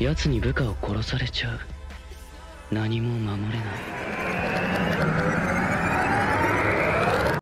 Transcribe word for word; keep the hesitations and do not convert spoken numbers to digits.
奴に部下を殺されちゃう。何も守れない。